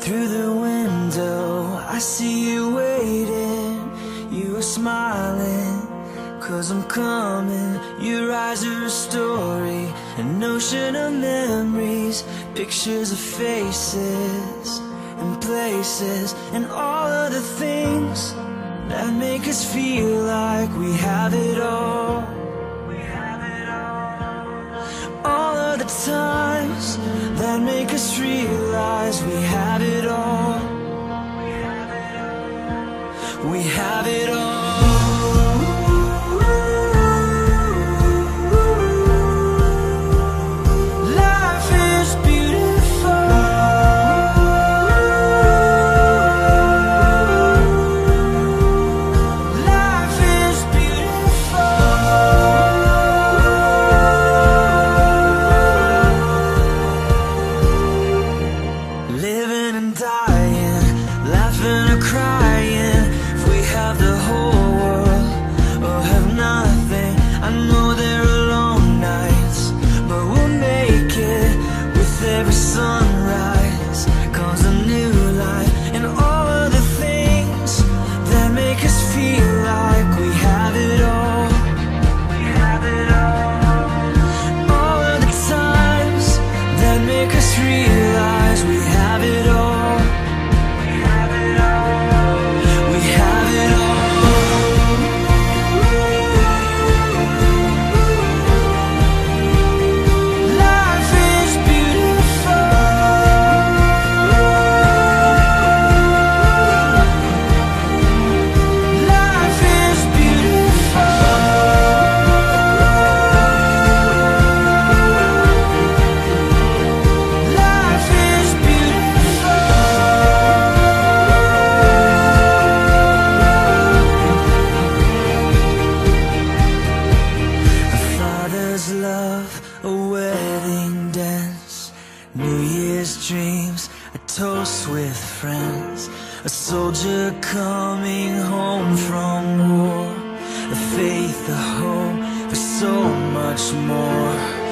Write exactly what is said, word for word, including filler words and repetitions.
Through the window, I see you waiting. You are smiling, cause I'm coming. Your eyes are a story, an ocean of memories, pictures of faces and places, and all of the things that make us feel like we have it all. All of the times that make us realize we have it all. We have it all. Life is beautiful. Life is beautiful. Living and dying, laughing or crying. If we have the whole world or have nothing, I know there are long nights, but we'll make it. With every sunrise comes a new life, and all of the things that make us feel like we have it all. We have it all. All of the times that make us realize we have it all. We have it all. We have it all. Life is beautiful. Life is beautiful. Life is beautiful. A father's love, a wedding dance, New Year's dreams, a toast with friends, a soldier coming home from war, a faith, a hope for so much more.